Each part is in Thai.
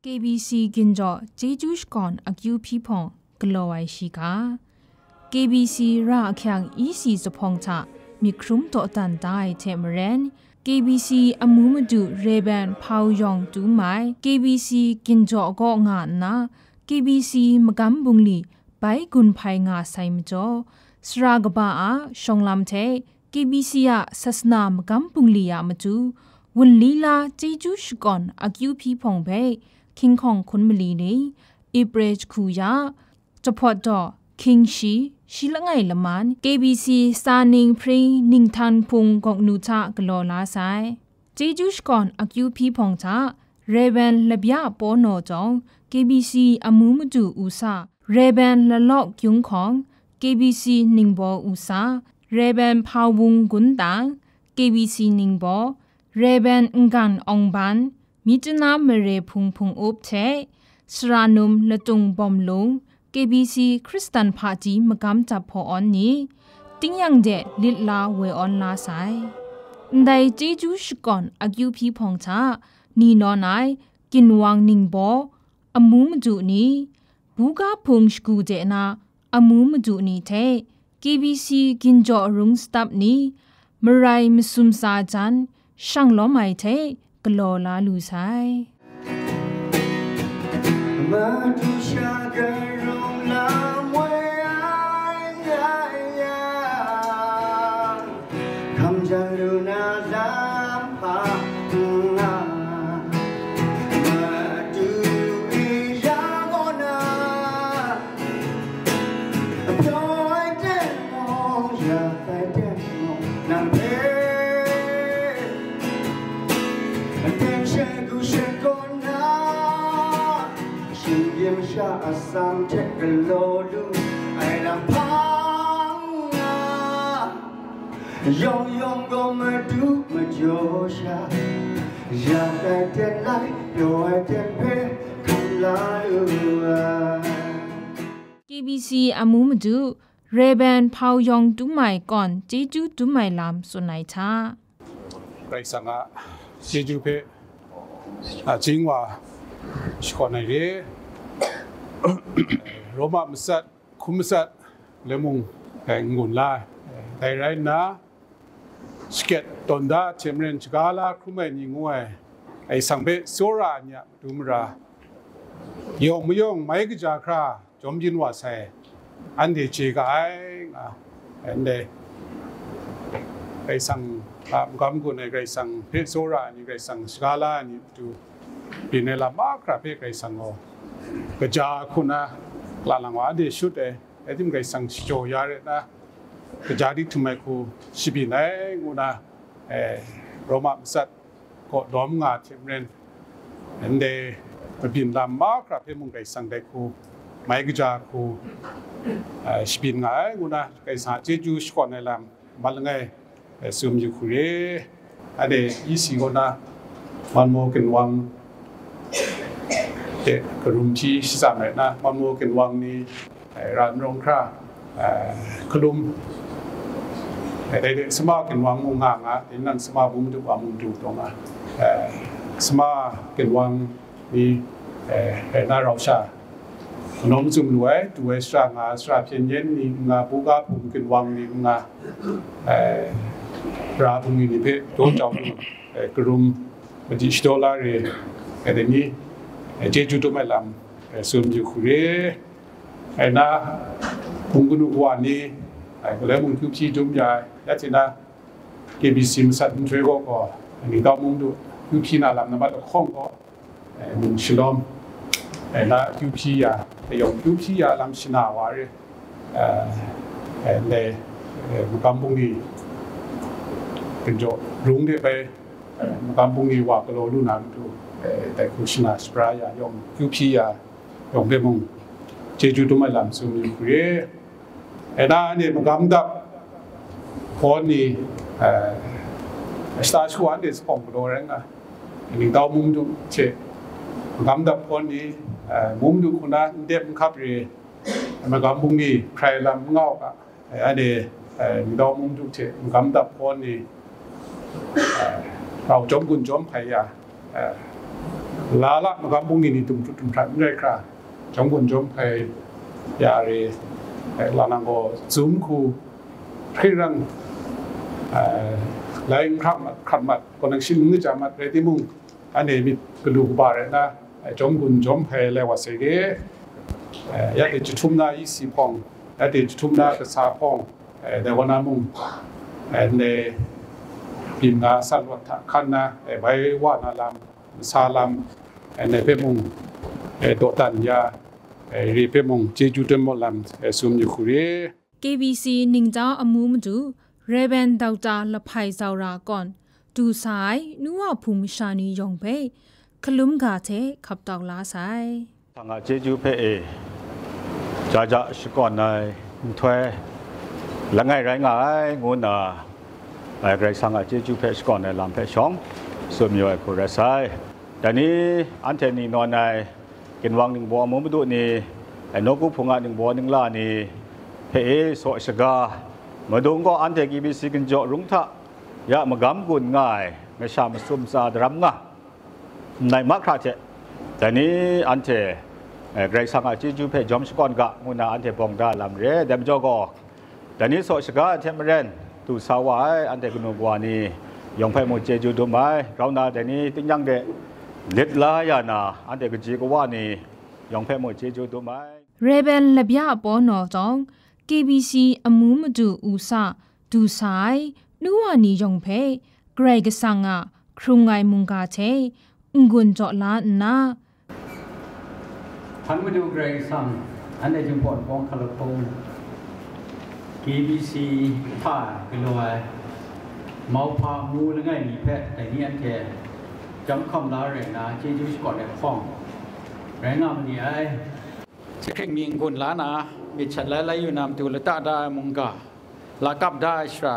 KBC กินจ่อเจจูชก่อนอากิวพี่พองกลัวไว้ชิกา KBC ราแข่งECสปองชะมีครุมโตตันได้เทมเรน KBC อมูมดูเรเบนพาวยองดูไม KBC กินจ่อก็งานนะ KBC มกำบุงลีไปกุนไพงาไซมจ่อสรากบ้าชงลำเท KBC อะศาสนามกำบุงลียามจูวันลีลาเจจูชก่อนอากิวพี่พองเพ่คิงของคุณมลีนี่อิเบรจคูยาจะพอดอคิงชีละไงละมัน KBC สานิงพรีนิงทันพุงกอกนูชะกลอลาไซเจจูชก่อนอากิวพี่พองชะเรเบนละบยาปอโนจอง KBC อมูมจูอุซาเรเบนละลอกยุงของ KBC นิงบออุซาเรเบนพาววุงกุนตัง KBC นิงบอเรเบนงกันองบันมิจนาเมเรพุงอุบเทสรานุมละตุงบอมลง KBC คริสตันพาจีมกำจับพอออนนี้ติ้งยังเดลิลาเวออนลาไซได้เจจูชก่อนอากิวพี่พองชานีนอนายกินวังนิงบออมูมจูนี้บูกาพุงสกูเจนาอมูมจูนี้เท KBC กินจ่อรุงสตับนี้มไรมซุมซาจันช่างล้อไม่เทกลอลาลูไซมาดูชากันร้องลำไว้คำจันดูน่าลำพามาดูอียาโมนาพลอยเต้นมองอยากไปเต้นมองนั่งเพลยังชาสามเจ็ดกิโลดูไอ้ลำพังยองก็มาดูมาโจชาอยากได้เต้นไล่โดยเต้นเพลงคำลาลู KBC อมูมดูเรเบนพาวยองดูไมก่อนเจจูดูไมลามสุนัยชาไรสังะเจจูเพจริงว่าสกอนัยเรโรมามิสัตคุมิสัตเลมุงแห่งงุนลาแต่ไรนะสเก็ตตอนดาเชมเรนชกาลาคุไม่ยิงวยไอสังเบโซราเนี่ยดูมรายองไม่ยองไม่ก็จะคราจอมยินว่าใส่อันเดียจีกไออันเดไอสังกำกุนไอไอสังเพโซรานี่ไอสังชกาลานี่ดูปีนี้ละมากครับเพไอสังโอกระจาคุณนะหลังว่าเดี๋ยวชุดไอ้ที่มันไงสังโจยาเลยนะกระจาที่ทำไมกูชิบินไอ้กูนะโรมาสัตก็ดอมงาเทมเรนเห็นเดมันบินลำมากครับเพื่อมึงไงสังได้กูไม่กระจากูชิบินไงกูนะไงสังเจจูสก่อนในลำมันไงซูมอยู่คุยอันเดยี่สิบคนนะมันโมกันวังเด็กกลุ่มที่สามนะมันโมกันวังนี้ร้านรองคราขลุ่มเด็กสมากันวังมุงงางอ่ะที่นั่นสมาบุ้มดูว่ามุงดูตรงอ่ะสมากันวังนี้น่าเราชาน้องจุ่มหน่วยตัวสระงาสระเพียงเย็นนี่งาปูกาปุ่มกันวังนี่งาราบุ้งนี่เพ่โดนจับกลุ่มมันจะ$10เดี๋ยวนี้เจจูตัวไม่ลำส่วนอยู่คุยไอ้น่าพุงกุนุวานีไอ้ก็เลยมึงคือพี่จุ่มใหญ่ยัดที่น่าKBCมันสัตว์มันช่วยก็อันนี้ดาวมึงดูคือพี่น่าลำน้ำมันข้องก็มึงชิลอมไอ้น่าคือพี่ยาแต่ยงคือพี่ยาลำชินาวารีเลยมึงกำบุงดีเป็นโจรุ้งเดียไปมึงกำบุงดีว่าก็โลดูน้ำดูแต่คุณชนะสปรายยองคิวพียองเดมงเจจูตุมาลำสุนิคุยไอ้ด้านนี่มันกำดับคนนี่สตาร์ชวันเดสปองโดเรงอ่ะนี่ดาวมุมดูเชมันกำดับคนนี่มุมดูคนนั้นเด็บขับเรือมันกำบุงนี่ใครลำเงาอ่ะอันนี้ดาวมุมดูเชมันกำดับคนนี่เราจมกุนจมไผ่ยาลาละมันก็บุ้งนี่ตุ้มตุ้มพระไม่ได้ครับจงบุญจงไปยาเรลานังก็ซูมคูที่รังแล้วครับขัดมัดคนนักชิมนึกจะมัดเรติมุงอันนี้มีกระดูกบาร์นะจงบุญจงไปแล้วว่าเสกยาติดชุ่มหน้าอีสีพองยาติดชุ่มหน้ากระซาพองเดี๋ยววันนั้นมุงในพิมพ์นาสันวัฒขันนะใบว่านาลามซาลามในเพ่มุงโดตันยารีเพ่มุงเจจูเตมอลามซุมยูคุเร KBC นิงเจ้าอมูมจูเรเบนดาวตาละไพซาวราก่อนดูสายนัวภูมิชานียองเพ่ขลุมกาเทขับตอกลาสายทางเจจูเพ่จะสก่อนในถ้วยหลังไงไรงายงูน่ะไกรสังเจจูเพ่สก่อนในลำเพ่ช่องส่วนมีไอ้ผู้รักษาแต่นี้อันเทนีนอนในกินวังหนึ่งบัวมุมดุนี่ไอ้นกุพงศ์หนึ่งบัวหนึ่งล่านี่เพ่โสสกามาดูก็อันเทกีบิสิกันโจรุ่งท่ายะมากำกุนง่ายไม่ชามซุ่มซาดรำง่ะในมักคราเจแต่นี้อันเทไกรสังเจจูเพ่จอมสก่อนกะงูน่ะอันเทปองได้ลำเร่เดมโจก็แต่นี้โสสกาเทมเรนตูสาวายอันเทกุนบัวนี่ยองเพ่โมเจจูดูไหมเราหน้าแต่นี้ติ้งยังเดเล็ดลายนะอันเด็กจีก็ว่านี่ยองเพ่โมเจจูดูไหมเรเบนเลบยาปอนอจงKBC อมูมดูอุซาดูสายนัวนียองเพ่เกรกสังะครุงไงมุงกาเทงุนจอลานาพันมาดูเกรกสังอันเดจุมพอดปองคาร์ลพง KBC ท่ากิโลเมาพามูหรือไงมีแพทย์แต่นี่อันเทจำคำลาเรนะเจจูสกอตในฟ้องแรงงามนี่ไอ้จะแข่งมีกุนล้านะมีฉันไล่อยู่นำตัวละตาได้มุงกาลากับได้ชรา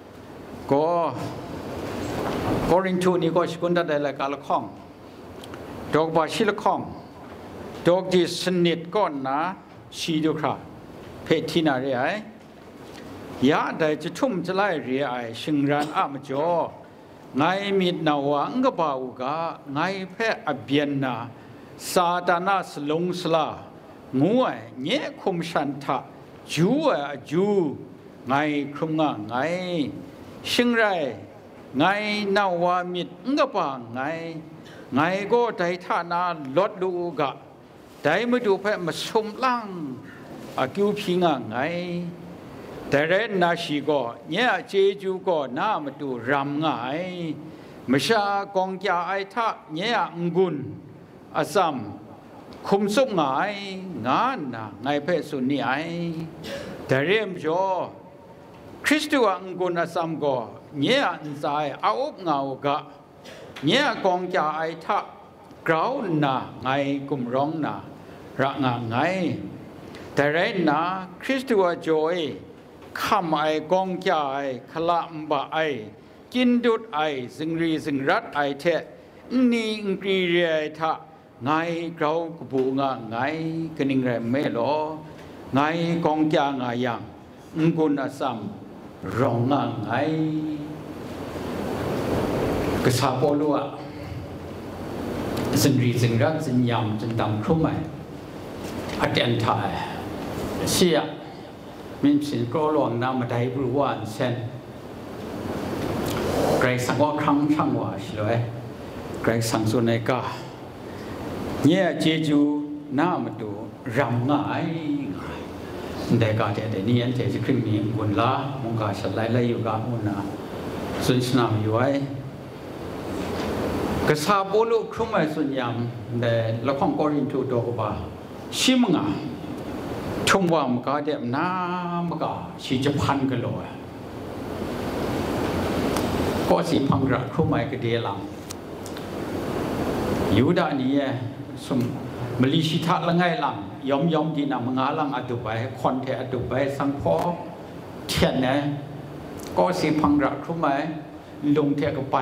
ก็ริงชูนี่ก็สกุลได้ละกาละข้องดอกบาชิละข้องดอกที่สนิทก้อนนะชีดูครับเพศที่น่าเรียยาได้จะชุ่มจะไล่เรียไอชิงรันอามจ่อไงมีดนาวังก็บ่าวกะไงแพ้อเบียนนาซาตานาสลงสลางัวเงี้ยคุมชันทะจูจูไงครุงงะไงชิงไรไงนาวามิดก็บ่าไงก็ได้ท่านาลดดูกะได้มาดูแพ้มาชมล่างอากิวพิงะไงแต่เรนนาชีก็เนี่ยเจจูก็น่ามาดูรำง่ายไม่ใช่กองยาไอท่าเนี่ยงุนอาซัมคุมสุกง่ายงานนะไงเพศสุนีไอแต่เรียมจ่อคริสต์วังกุนอาซัมก็เนี่ยอันใจเอาอกเงากะเนี่ยกองยาไอท่ากราวนะไงกุมร้องนะระงาไงแต่เรนนะคริสต์วังจ่อยคำไอกองจ่ายขลังบ่าไอกินดุดไอสิงรีสิงรัดไอเทนี่อิงรีเรียทะไงเรากบูงะไงกันนิงแรมเมลอไงกองจ่าไงยังกุนอาซัมร้องงะไงกษาโปลัวสิงรีสิงรัดสิงยำสิงดำครุ่มไออัดยันทายเสียมินสินกรอลวงน้ำมาได้บรูวานเช่นไกรสังว่าครั้งช่างว่าใช่ไหมไกรสังส่วนในกาเนี่ยเจจูน้ามาดูรำง่ายแต่กาเดี๋ยวนี้อันเจจะขึ้นมีบุญละมงกาฉันไล่อยู่กาอุณาสุนทรนามอยู่ไว้กษาโบลูครุ่มไอสุญญ์แต่ละข้องกอรินทูโดกบาชิมงาชมว่ามกาเดมน้ามกาชีจะพันกันเลยก็สีพังระครุ่มไอกระเดียลังยูดานี้สมมลิชิตะละไงลังยอมดีนำงาลังอดุไปคอนเทอดุไปสังพอเทียนเนี่ยก็สีพังระครุ่มไอลงเทกไป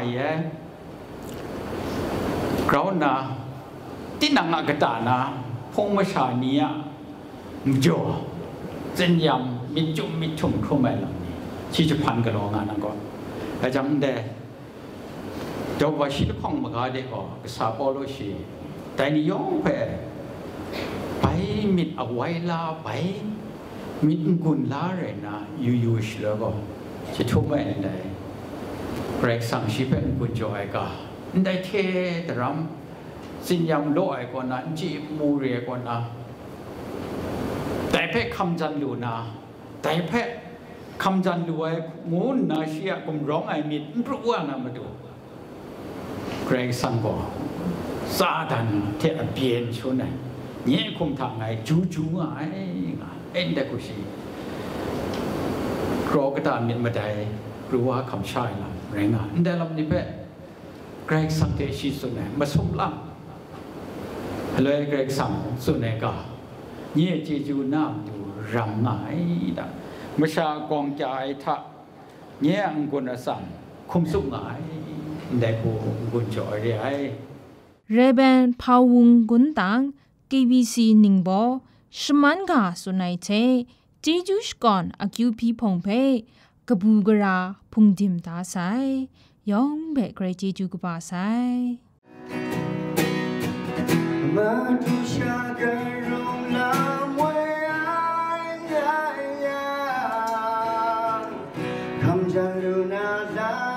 เรานะที่นังอากาศนะพงมาชาเนียจ่อเจนยำมิจุมิชุ่มครุ่มไอลังนี้ชีจะพันกันลงงานนั่นก็แต่จังเดจบว่าชีลข้องมากาเด็กก็สาบโลชีแต่นิยมไปมิดเอาไว้ลาไปมิดกุนลาเลยนะอยู่ๆแล้วก็จะทุ่มไปไหนเกรกสังชีเป็นกุนจอยก็ได้เทตรำสินยำโลไอก่อนนะจีมูเรียก่อนนะแต่เพ่คำจันลูนะแต่เพ่คำจันลูไอ้งูนาเชียกุมร้องไอมิดพระว่านะมาดูเกรกสังก็ซาดันเทอเปลี่ยนชนไหนเนี่ยคุมทางไงจูไงเอ็นเด็กกุศีกรอกระดานมิดมาได้รู้ว่าคำใช่ละแรงอ่ะแต่ลำนี้เพ่เกรกสังเทชีสุนัยมาสมลังเลยเกรกสังสุนัยก็เนี่ยจีจูน้ำดูรำไงดังเมื่อชากองใจทะเนี่ยอังกุนสังคุมสุไงได้ผู้กุนจอยได้เรเบนพาวุงกุนตัง KBC นิงบอชมันกาสุนัยเทเจจูชกอนอากิวพีพงเพกบูกราพุงดิมตาไซยองเบกเกรเจจูกบาไซมาดูชากันร้องน้ำไว้คำจันลูนา